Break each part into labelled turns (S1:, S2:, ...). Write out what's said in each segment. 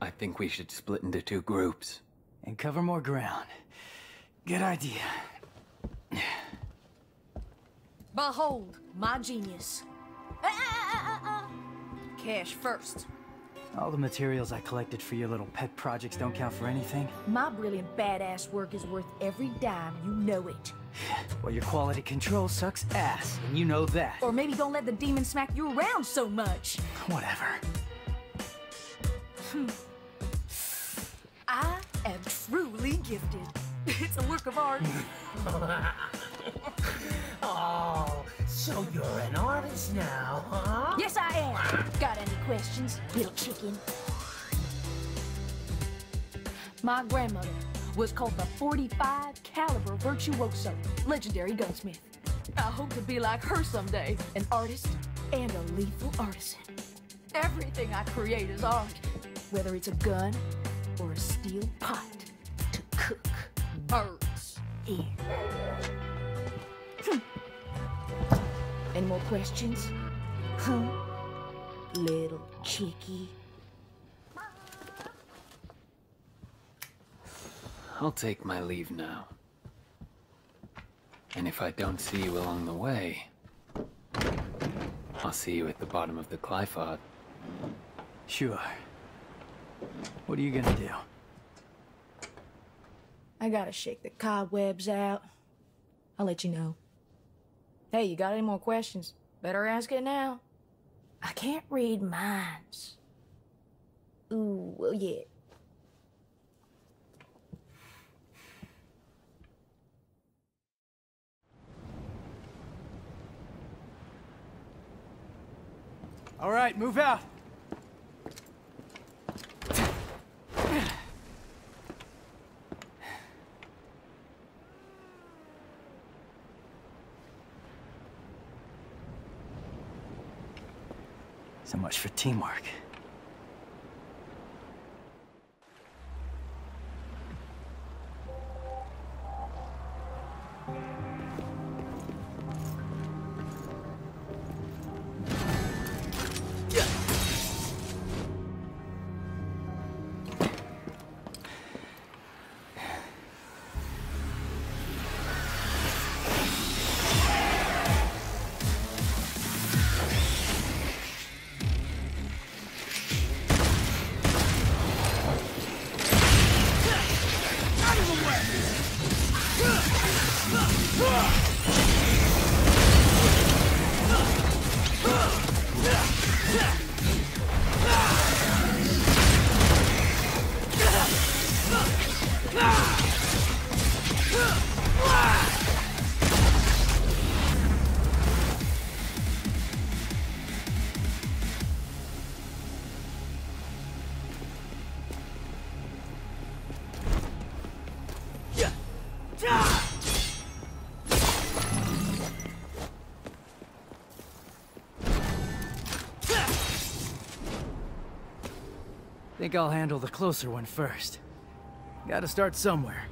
S1: I think we should split into two groups.
S2: And cover more ground. Good idea.
S3: Behold, my genius. Cash first.
S2: All the materials I collected for your little pet projects don't count for anything?
S3: My brilliant badass work is worth every dime, you know it.
S2: Well, your quality control sucks ass, and you know that.
S3: Or maybe don't let the demon smack you around so much.
S2: Whatever.
S3: I am truly gifted. It's a work of art.
S4: Oh, so you're an artist now, huh?
S3: Yes, I am. Got any questions, little chicken? My grandmother was called the 45 caliber virtuoso, legendary gunsmith. I hope to be like her someday, an artist and a lethal artisan. Everything I create is art, whether it's a gun or a steel pot to cook birds in. Any more questions? Huh? Little chickie.
S1: I'll take my leave now. And if I don't see you along the way, I'll see you at the bottom of the Clyphod.
S2: Sure. What are you gonna do?
S3: I gotta shake the cobwebs out. I'll let you know. Hey, you got any more questions? Better ask it now. I can't read minds. Ooh, well, yeah.
S2: All right, move out. So much for teamwork. Think I'll handle the closer one first. Gotta start somewhere.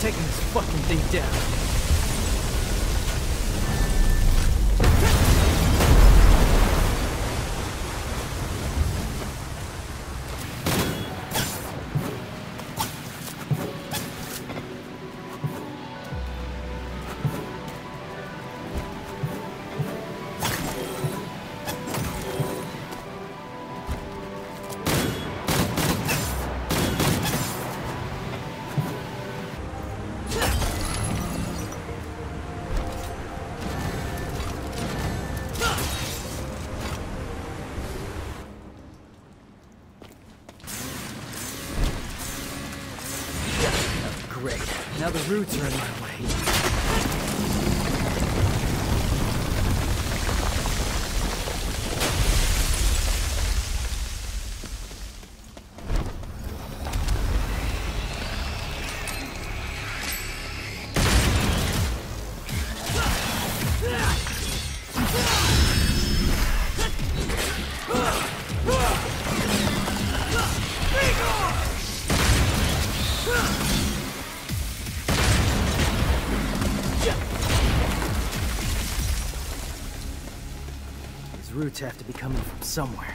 S2: taking this fucking thing down. Great. Now the roots are in my way. These roots have to be coming from somewhere.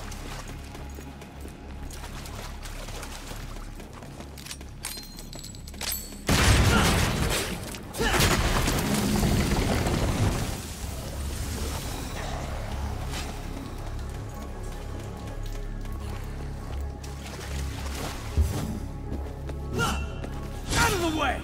S2: Out of the way!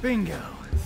S2: Bingo.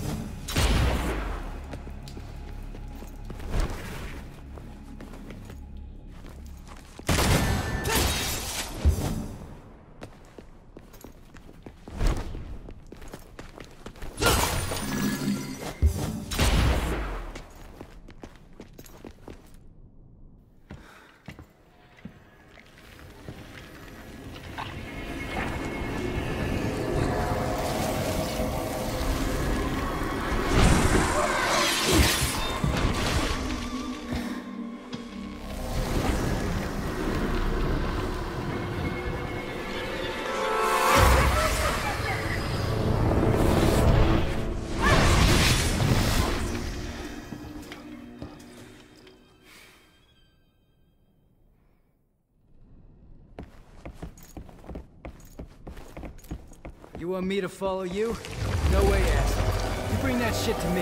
S2: You want me to follow you? No way, asshole. You bring that shit to me.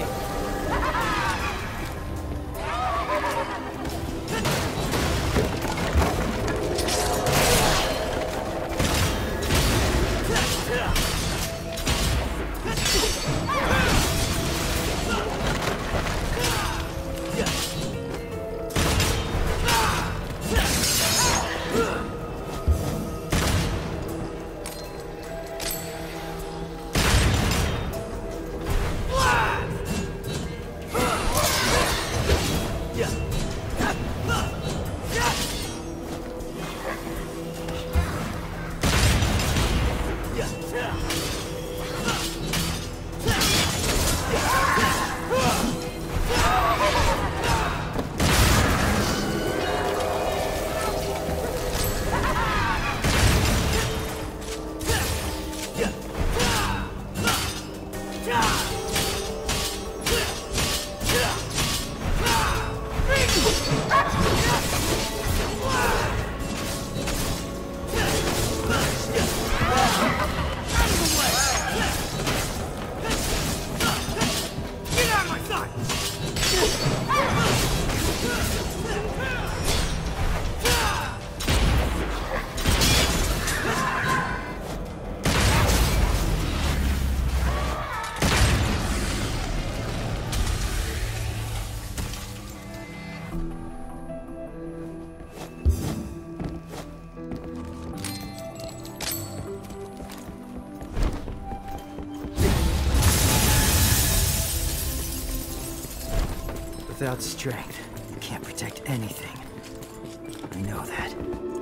S2: Without strength, you can't protect anything. I know that.